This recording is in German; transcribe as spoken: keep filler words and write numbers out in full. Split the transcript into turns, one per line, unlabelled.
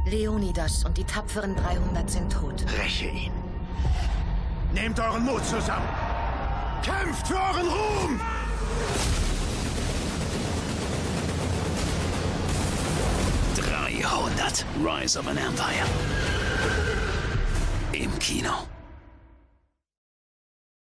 Leonidas und die tapferen dreihundert sind tot.
Räche ihn. Nehmt euren Mut zusammen. Kämpft für euren Ruhm!
dreihundert. Rise of an Empire. Im Kino.